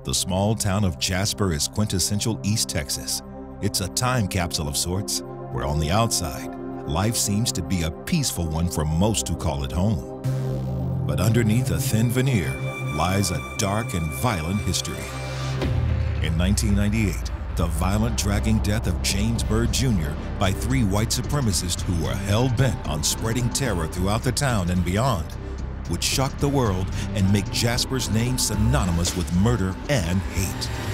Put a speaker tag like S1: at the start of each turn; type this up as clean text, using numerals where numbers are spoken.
S1: The small town of Jasper is quintessential East Texas. It's a time capsule of sorts, where on the outside, life seems to be a peaceful one for most who call it home. But underneath a thin veneer lies a dark and violent history. In 1998, the violent dragging death of James Byrd Jr. by 3 white supremacists who were hell-bent on spreading terror throughout the town and beyond would shock the world and make Jasper's name synonymous with murder and hate.